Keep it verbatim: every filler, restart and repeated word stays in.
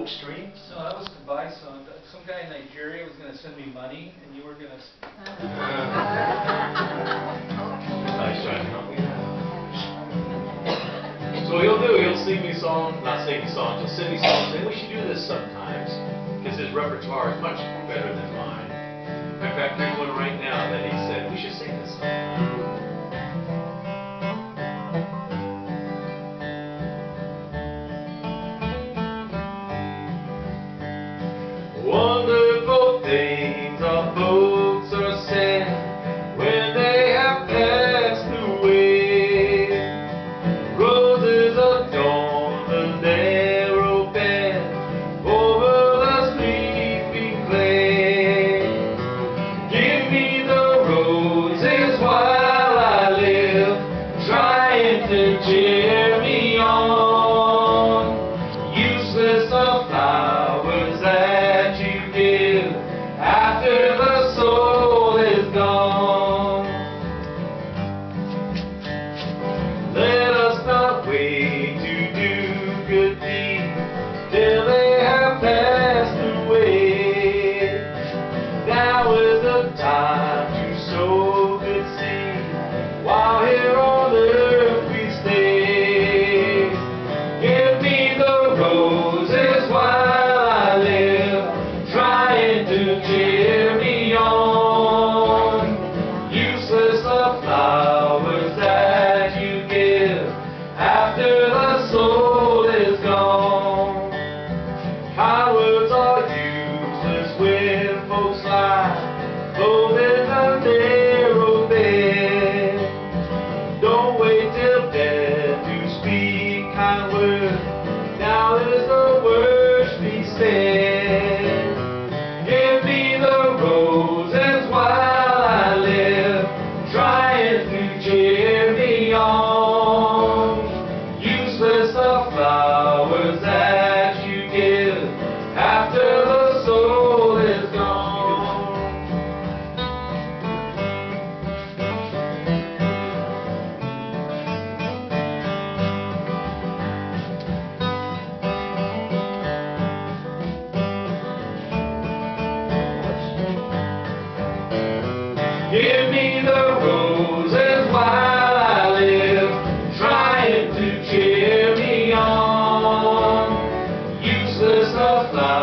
folk streams? No, that was to buy some. Some guy in Nigeria was going to send me money, and you were going to... I was trying to help you out. So what he'll do, he'll sing me songs, not sing me songs, he'll sing me songs, and we should do this sometimes, because his repertoire is much better than mine. In fact, there's one right now that he said, we should sing this sometime. Wonderful things our folks are said when they have passed away. Roses adorn the narrow bed over the sleepy clay. Give me the roses while I live, trying to cheer me on. Useless are flowers that you give after the soul is gone. Let us not wait to do good deeds till they have passed away. Now is the time to sow good seed while here on earth we stay. Give me the roses while I live, trying to cheer me on. Useless the flowers that you give after the soul is gone. Cowards are useless when folks lie clothed in a narrow bed. Don't wait till death to speak kind words. Now is the worst be said. Give me the roses while I live, trying to cheer me on. Useless the flowers that you give after the soul is gone. Give me the roses while I live, trying to cheer me on. Useless the flowers